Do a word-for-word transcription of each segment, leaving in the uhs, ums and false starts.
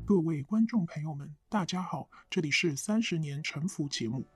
各位观众朋友们，大家好，这里是三十年沉浮节目。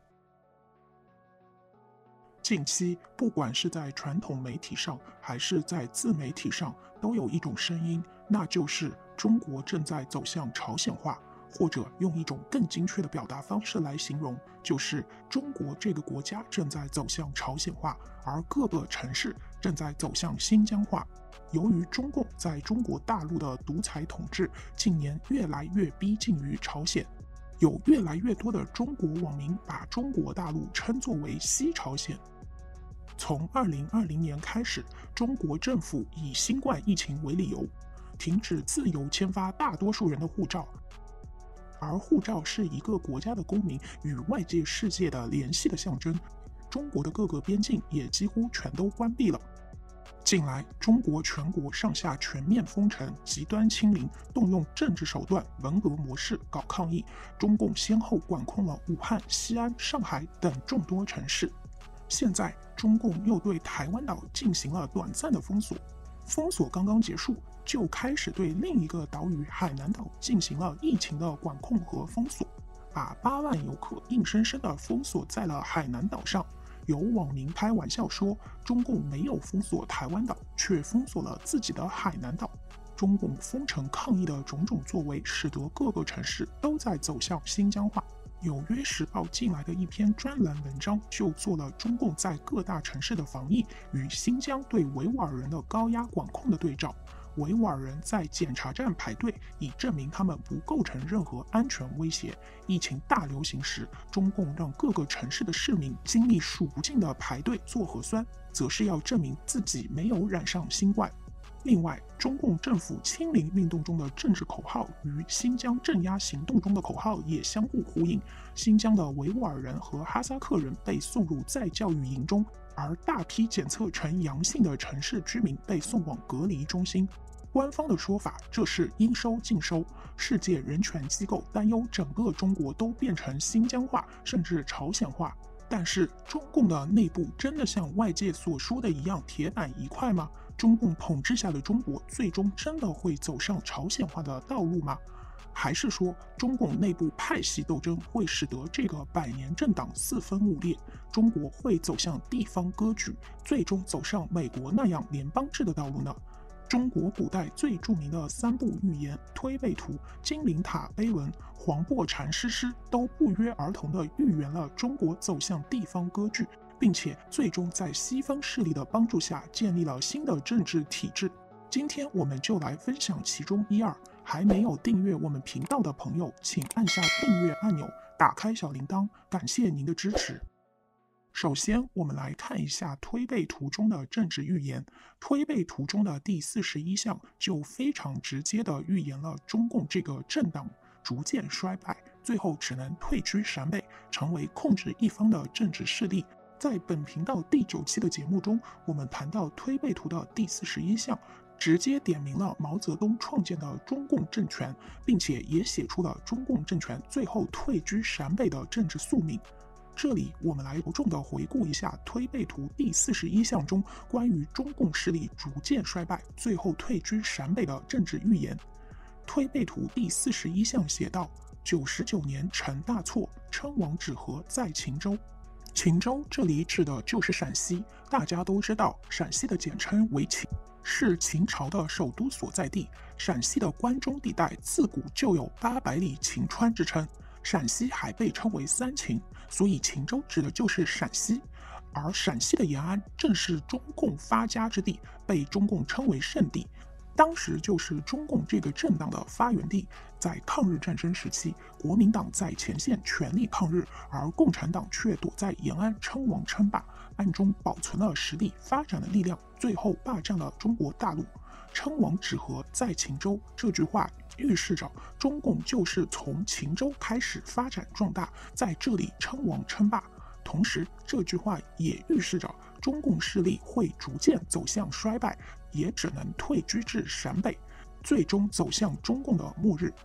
近期，不管是在传统媒体上，还是在自媒体上，都有一种声音，那就是中国正在走向朝鲜化，或者用一种更精确的表达方式来形容，就是中国这个国家正在走向朝鲜化，而各个城市正在走向新疆化。由于中共在中国大陆的独裁统治近年越来越逼近于朝鲜，有越来越多的中国网民把中国大陆称作为西朝鲜。从二零二零年开始，中国政府以新冠疫情为理由，停止自由签发大多数人的护照，而护照是一个国家的公民与外界世界的联系的象征，中国的各个边境也几乎全都关闭了。近来，中国全国上下全面封城、极端清零，动用政治手段、文革模式搞抗议。中共先后管控了武汉、西安、上海等众多城市。现在，中共又对台湾岛进行了短暂的封锁。封锁刚刚结束，就开始对另一个岛屿海南岛进行了疫情的管控和封锁，把八万游客硬生生地封锁在了海南岛上。有网民开玩笑说，中共没有封锁台湾岛，却封锁了自己的海南岛。中共封城抗议的种种作为，使得各个城市都在走向新疆化。纽约时报近来的一篇专栏文章就做了中共在各大城市的防疫与新疆对维吾尔人的高压管控的对照。维吾尔人在检查站排队，以证明他们不构成任何安全威胁。疫情大流行时，中共让各个城市的市民经历数不尽的排队做核酸，则是要证明自己没有染上新冠。另外，中共政府清零运动中的政治口号与新疆镇压行动中的口号也相互呼应。新疆的维吾尔人和哈萨克人被送入再教育营中，而大批检测呈阳性的城市居民被送往隔离中心。官方的说法，这是应收尽收。世界人权机构担忧整个中国都变成新疆化，甚至朝鲜化。但是，中共的内部真的像外界所说的一样铁板一块吗？中共统治下的中国最终真的会走上朝鲜化的道路吗？还是说，中共内部派系斗争会使得这个百年政党四分五裂，中国会走向地方割据，最终走上美国那样联邦制的道路呢？中国古代最著名的三部寓言《推背图》《金陵塔碑文》《黄檗禅师诗》都不约而同地预言了中国走向地方割据，并且最终在西方势力的帮助下建立了新的政治体制。今天我们就来分享其中一二。还没有订阅我们频道的朋友，请按下订阅按钮，打开小铃铛，感谢您的支持。首先，我们来看一下推背图中的政治预言。推背图中的第四十一项就非常直接地预言了中共这个政党逐渐衰败，最后只能退居陕北，成为控制一方的政治势力。在本频道第九期的节目中，我们谈到推背图的第四十一项，直接点明了毛泽东创建的中共政权，并且也写出了中共政权最后退居陕北的政治宿命。这里我们来着重地回顾一下推背图第四十一项中关于中共势力逐渐衰败，最后退居陕北的政治预言。推背图第四十一项写道：九十九年成大错，称王止和在秦州。秦州这里指的就是陕西，大家都知道，陕西的简称为秦，是秦朝的首都所在地。陕西的关中地带自古就有八百里秦川之称，陕西还被称为三秦，所以秦州指的就是陕西。而陕西的延安正是中共发家之地，被中共称为圣地，当时就是中共这个政党的发源地。在抗日战争时期，国民党在前线全力抗日，而共产党却躲在延安称王称霸，暗中保存了实力，发展了力量，最后霸占了中国大陆。称王止和在秦州这句话预示着中共就是从秦州开始发展壮大，在这里称王称霸。同时，这句话也预示着中共势力会逐渐走向衰败，也只能退居至陕北，最终走向中共的末日。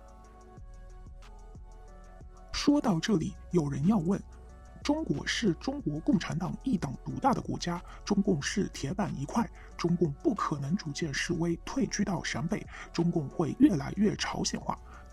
说到这里，有人要问，中国是中国共产党一党独大的国家，中共是铁板一块，中共不可能逐渐式微退居到陕北，中共会越来越朝鲜化。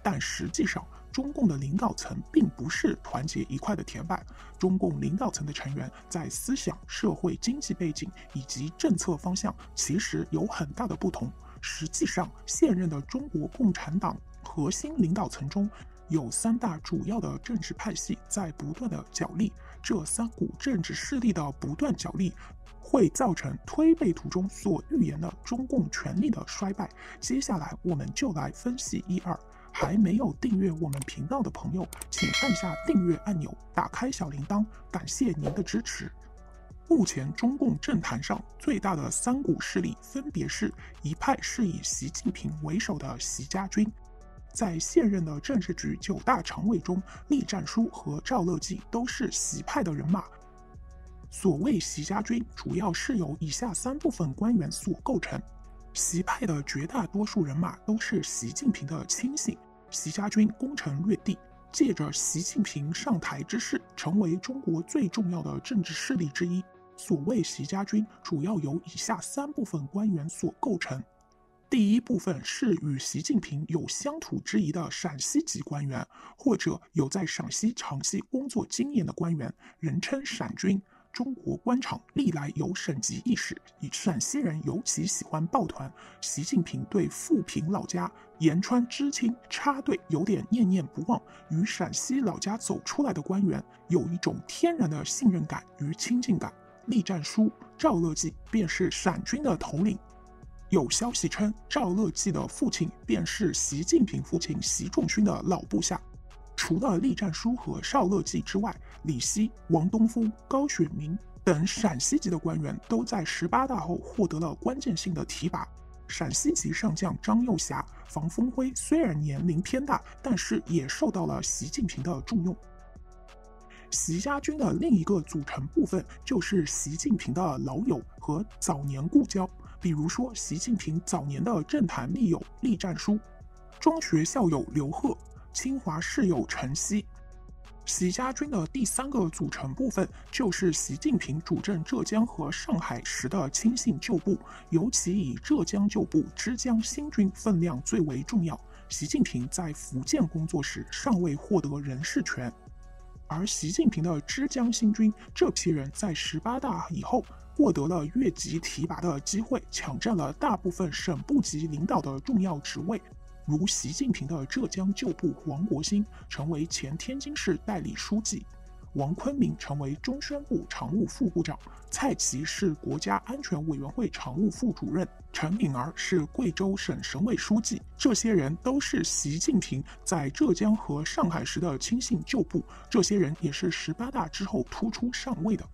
但实际上，中共的领导层并不是团结一块的铁板。中共领导层的成员在思想、社会、经济背景以及政策方向其实有很大的不同。实际上，现任的中国共产党核心领导层中有三大主要的政治派系在不断的角力，这三股政治势力的不断角力会造成推背图中所预言的中共权力的衰败。接下来我们就来分析一二。还没有订阅我们频道的朋友，请按下订阅按钮，打开小铃铛，感谢您的支持。目前中共政坛上最大的三股势力分别是：一派是以习近平为首的习家军，在现任的政治局九大常委中，栗战书和赵乐际都是习派的人马。所谓习家军，主要是由以下三部分官员所构成。习派的绝大多数人马都是习近平的亲信，习家军攻城略地，借着习近平上台之势，成为中国最重要的政治势力之一。所谓习家军，主要由以下三部分官员所构成。第一部分是与习近平有乡土之谊的陕西籍官员，或者有在陕西长期工作经验的官员，人称陕军。中国官场历来有省级意识，以陕西人尤其喜欢抱团。习近平对富平老家延川知青插队有点念念不忘，与陕西老家走出来的官员有一种天然的信任感与亲近感。栗战书、赵乐际便是陕军的头领。有消息称，赵乐际的父亲便是习近平父亲习仲勋的老部下。除了栗战书和赵乐际之外，李希、王东夫、高雪明等陕西籍的官员都在十八大后获得了关键性的提拔。陕西籍上将张幼霞、房峰辉虽然年龄偏大，但是也受到了习近平的重用。习家军的另一个组成部分就是习近平的老友和早年故交，比如说习近平早年的政坛密友栗战书、中学校友刘鹤、清华室友陈希。习家军的第三个组成部分就是习近平主政浙江和上海时的亲信旧部，尤其以浙江旧部之江新军分量最为重要。习近平在福建工作时尚未获得人事权，而习近平的之江新军这批人在十八大以后获得了越级提拔的机会，抢占了大部分省部级领导的重要职位。如习近平的浙江旧部王国兴成为前天津市代理书记，王坤明成为中宣部常务副部长，蔡奇是国家安全委员会常务副主任，陈敏儿是贵州省省委书记。这些人都是习近平在浙江和上海时的亲信旧部，这些人也是十八大之后突出上位的。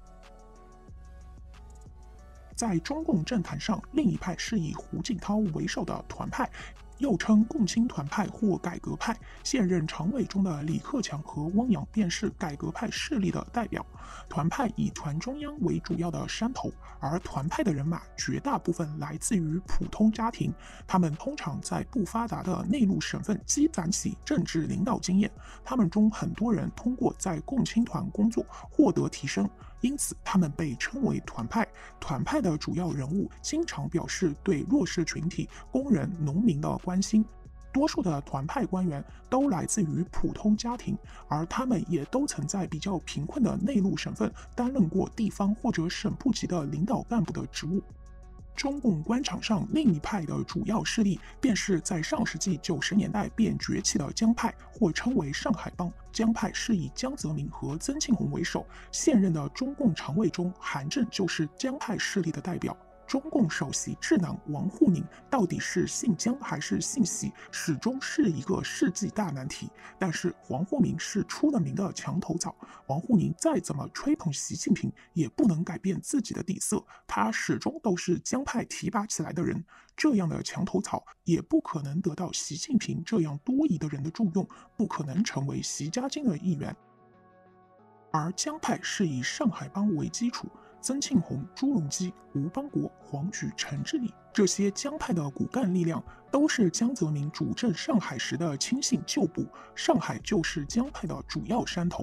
在中共政坛上，另一派是以胡锦涛为首的团派，又称共青团派或改革派。现任常委中的李克强和汪洋便是改革派势力的代表。团派以团中央为主要的山头，而团派的人马绝大部分来自于普通家庭，他们通常在不发达的内陆省份积攒起政治领导经验，他们中很多人通过在共青团工作获得提升，因此他们被称为团派。团派的主要人物经常表示对弱势群体、工人、农民的关心。多数的团派官员都来自于普通家庭，而他们也都曾在比较贫困的内陆省份担任过地方或者省部级的领导干部的职务。中共官场上另一派的主要势力，便是在上世纪九十年代便崛起的江派，或称为上海帮。江派是以江泽民和曾庆红为首，现任的中共常委中，韩正就是江派势力的代表。中共首席智囊王沪宁到底是姓江还是姓习，始终是一个世纪大难题。但是王沪宁是出了名的墙头草，王沪宁再怎么吹捧习近平，也不能改变自己的底色，他始终都是江派提拔起来的人。这样的墙头草也不可能得到习近平这样多疑的人的重用，不可能成为习家军的一员。而江派是以上海帮为基础，曾庆红、朱镕基、吴邦国、黄举、陈志礼这些江派的骨干力量，都是江泽民主政上海时的亲信旧部，上海就是江派的主要山头。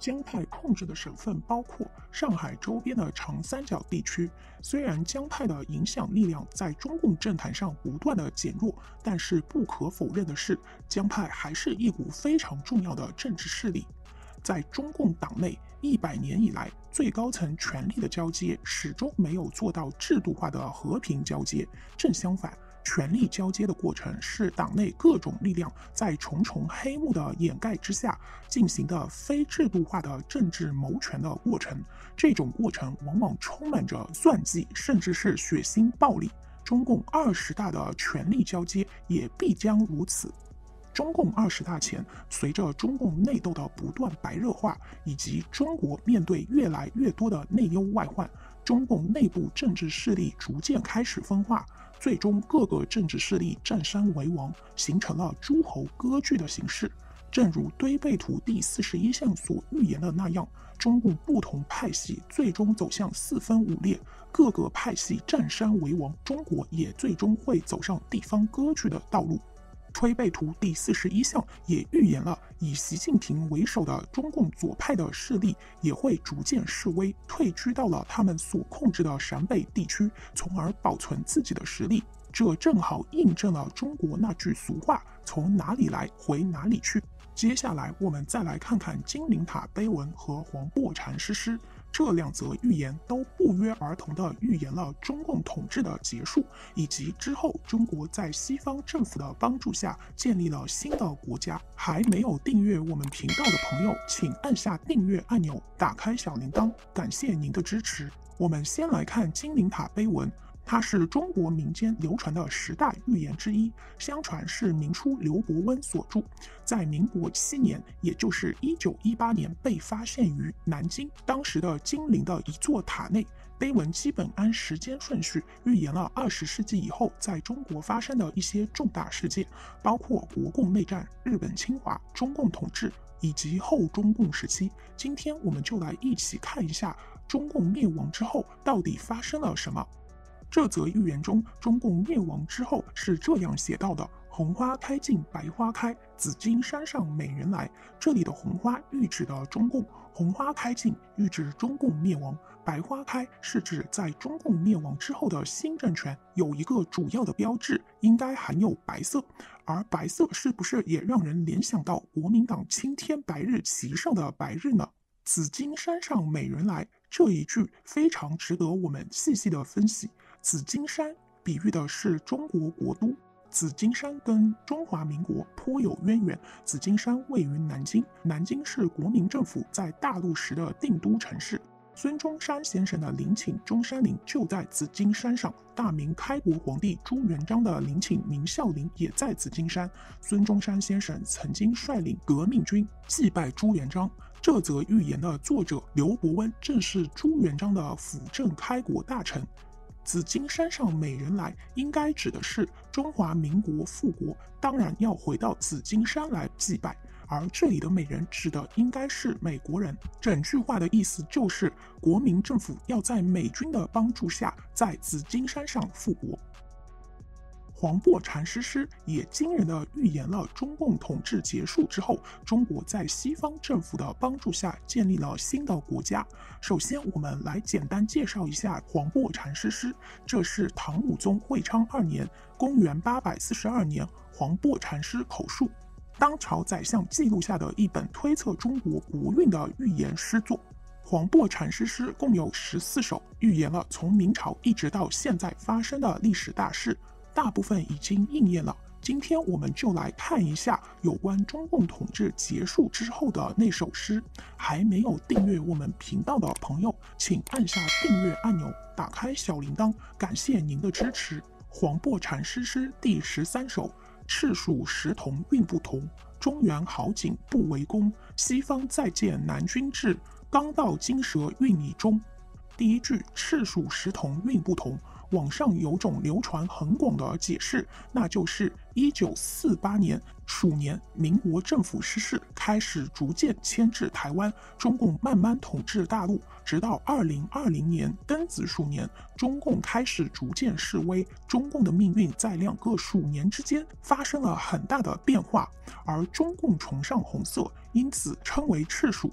江派控制的省份包括上海周边的长三角地区。虽然江派的影响力量在中共政坛上不断的减弱，但是不可否认的是，江派还是一股非常重要的政治势力。在中共党内，一百年以来，最高层权力的交接始终没有做到制度化的和平交接。正相反，权力交接的过程是党内各种力量在重重黑幕的掩盖之下进行的非制度化的政治谋权的过程。这种过程往往充满着算计，甚至是血腥暴力。中共二十大的权力交接也必将如此。中共二十大前，随着中共内斗的不断白热化，以及中国面对越来越多的内忧外患，中共内部政治势力逐渐开始分化，最终各个政治势力占山为王，形成了诸侯割据的形式。正如堆背图第四十一项所预言的那样，中共不同派系最终走向四分五裂，各个派系占山为王，中国也最终会走上地方割据的道路。推背图第四十一项也预言了，以习近平为首的中共左派的势力也会逐渐式微，退居到了他们所控制的陕北地区，从而保存自己的实力。这正好印证了中国那句俗话：从哪里来，回哪里去。接下来我们再来看看金陵塔碑文和黄檗禅师诗，这两则预言都不约而同地预言了中共统治的结束，以及之后中国在西方政府的帮助下建立了新的国家。还没有订阅我们频道的朋友，请按下订阅按钮，打开小铃铛，感谢您的支持。我们先来看金陵塔碑文。它是中国民间流传的十大预言之一，相传是明初刘伯温所著，在民国七年，也就是一九一八年被发现于南京当时的金陵的一座塔内。碑文基本按时间顺序预言了二十世纪以后在中国发生的一些重大事件，包括国共内战、日本侵华、中共统治以及后中共时期。今天我们就来一起看一下中共灭亡之后到底发生了什么。这则预言中，中共灭亡之后是这样写到的：红花开尽白花开，紫金山上美人来。这里的红花喻指的中共，红花开尽喻指中共灭亡，白花开是指在中共灭亡之后的新政权有一个主要的标志，应该含有白色。而白色是不是也让人联想到国民党青天白日旗上的白日呢？紫金山上美人来，这一句非常值得我们细细的分析。紫金山比喻的是中国国都，紫金山跟中华民国颇有渊源。紫金山位于南京，南京是国民政府在大陆时的定都城市。孙中山先生的陵寝中山陵就在紫金山上，大明开国皇帝朱元璋的陵寝明孝陵也在紫金山。孙中山先生曾经率领革命军祭拜朱元璋。这则预言的作者刘伯温正是朱元璋的辅政开国大臣。紫金山上美人来，应该指的是中华民国复国，当然要回到紫金山来祭拜。而这里的美人指的应该是美国人。整句话的意思就是国民政府要在美军的帮助下，在紫金山上复国。黄檗禅师诗也惊人地预言了中共统治结束之后，中国在西方政府的帮助下建立了新的国家。首先，我们来简单介绍一下黄檗禅师诗。这是唐武宗会昌二年（公元八百四十二年）黄檗禅师口述，当朝宰相记录下的一本推测中国国运的预言诗作。黄檗禅师诗共有十四首，预言了从明朝一直到现在发生的历史大事。大部分已经应验了。今天我们就来看一下有关中共统治结束之后的那首诗。还没有订阅我们频道的朋友，请按下订阅按钮，打开小铃铛，感谢您的支持。黄檗禅师诗第十三首：赤蜀石同运不同，中原好景不为功。西方再见南军至，刚到金蛇运已终。第一句赤蜀石同运不同，网上有种流传很广的解释，那就是一九四八年鼠年，民国政府失势，开始逐渐牵制台湾，中共慢慢统治大陆，直到二零二零年庚子鼠年，中共开始逐渐式微，中共的命运在两个鼠年之间发生了很大的变化，而中共崇尚红色，因此称为赤鼠。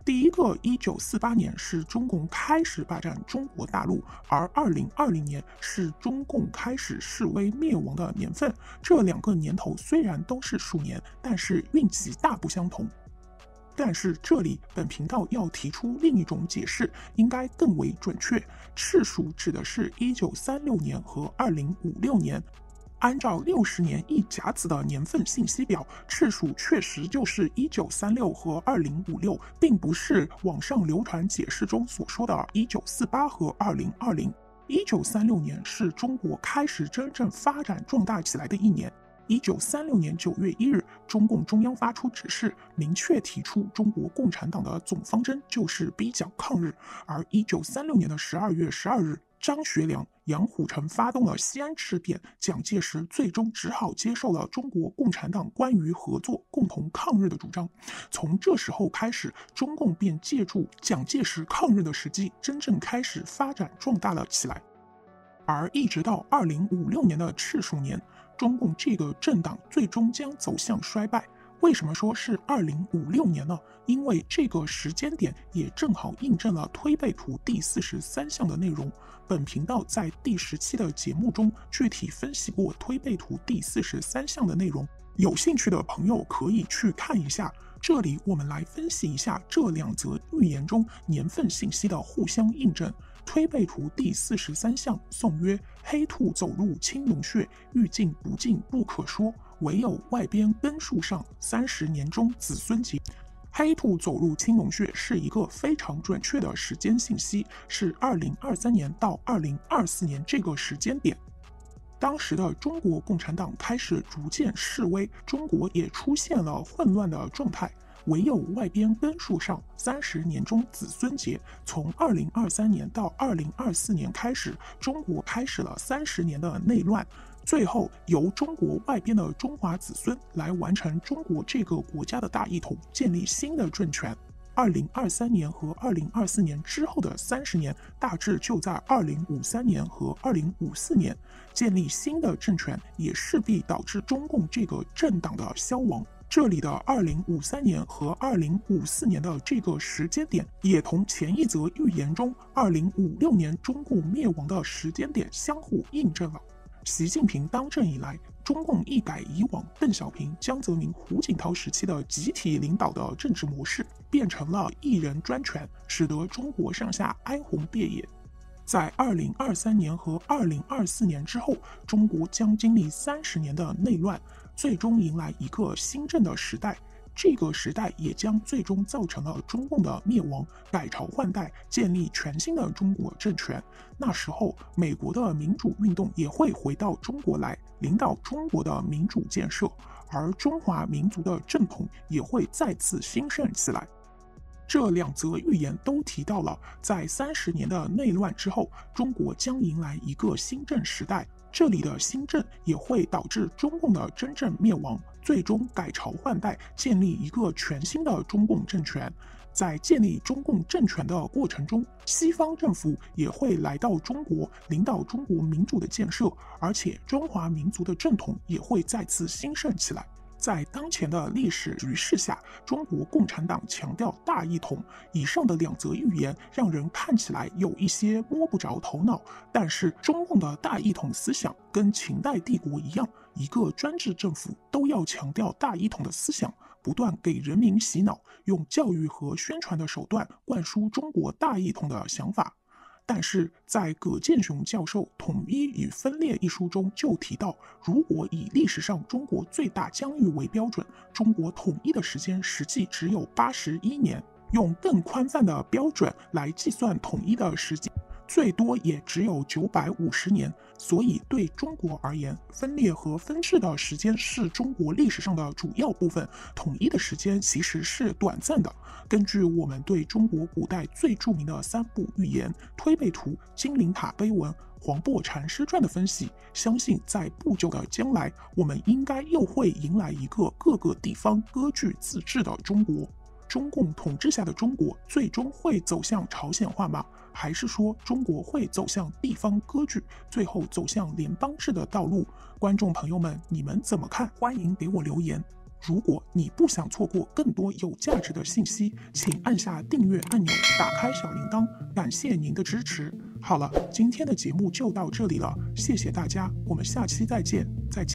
第一个一九四八年是中共开始霸占中国大陆，而二零二零年是中共开始示威灭亡的年份。这两个年头虽然都是鼠年，但是运气大不相同。但是这里本频道要提出另一种解释，应该更为准确。赤鼠指的是一九三六年和二零五六年。按照六十年一甲子的年份信息表，赤鼠确实就是一九三六和二零五六，并不是网上流传解释中所说的一九四八和二零二零。一九三六年是中国开始真正发展壮大起来的一年。一九三六年九月一日，中共中央发出指示，明确提出中国共产党的总方针就是逼蒋抗日。而一九三六年的十二月十二日，张学良、杨虎城发动了西安事变，蒋介石最终只好接受了中国共产党关于合作、共同抗日的主张。从这时候开始，中共便借助蒋介石抗日的时机，真正开始发展壮大了起来。而一直到二零五六年的赤鼠年，中共这个政党最终将走向衰败。为什么说是二零五六年呢？因为这个时间点也正好印证了推背图第四十三项的内容。本频道在第十期的节目中具体分析过推背图第四十三项的内容，有兴趣的朋友可以去看一下。这里我们来分析一下这两则预言中年份信息的互相印证。推背图第四十三项颂曰：黑兔走入青龙穴，欲进不进不可说，唯有外边根树上，三十年中子孙结。黑兔走入青龙穴是一个非常准确的时间信息，是二零二三年到二零二四年这个时间点。当时的中国共产党开始逐渐式微，中国也出现了混乱的状态。唯有外边根树上，三十年中子孙结。从二零二三年到二零二四年开始，中国开始了三十年的内乱，最后由中国外边的中华子孙来完成中国这个国家的大一统，建立新的政权。二零二三年和二零二四年之后的三十年，大致就在二零五三年和二零五四年建立新的政权，也势必导致中共这个政党的消亡。这里的二零五三年和二零五四年的这个时间点，也同前一则预言中二零五六年中共灭亡的时间点相互印证了。习近平当政以来，中共一改以往邓小平、江泽民、胡锦涛时期的集体领导的政治模式，变成了一人专权，使得中国上下哀鸿遍野。在二零二三年和二零二四年之后，中国将经历三十年的内乱，最终迎来一个新政的时代。这个时代也将最终造成了中共的灭亡，改朝换代，建立全新的中国政权。那时候，美国的民主运动也会回到中国来，领导中国的民主建设，而中华民族的正统也会再次兴盛起来。这两则预言都提到了，在三十年的内乱之后，中国将迎来一个新政时代。这里的新政也会导致中共的真正灭亡，最终改朝换代，建立一个全新的中共政权。在建立中共政权的过程中，西方政府也会来到中国，领导中国民主的建设，而且中华民族的正统也会再次兴盛起来。在当前的历史局势下，中国共产党强调大一统，以上的两则预言让人看起来有一些摸不着头脑。但是中共的大一统思想跟秦代帝国一样，一个专制政府都要强调大一统的思想，不断给人民洗脑，用教育和宣传的手段灌输中国大一统的想法。但是在葛剑雄教授《统一与分裂》一书中就提到，如果以历史上中国最大疆域为标准，中国统一的时间实际只有八十一年，用更宽泛的标准来计算统一的时间，最多也只有九百五十年。所以对中国而言，分裂和分治的时间是中国历史上的主要部分，统一的时间其实是短暂的。根据我们对中国古代最著名的三部寓言《推背图》《金陵塔碑文》《黄檗禅师传》的分析，相信在不久的将来，我们应该又会迎来一个各个地方割据自治的中国。中共统治下的中国最终会走向朝鲜化吗？还是说中国会走向地方割据，最后走向联邦制的道路？观众朋友们，你们怎么看？欢迎给我留言。 如果你不想错过更多有价值的信息，请按下订阅按钮，打开小铃铛，感谢您的支持。好了，今天的节目就到这里了，谢谢大家，我们下期再见，再见。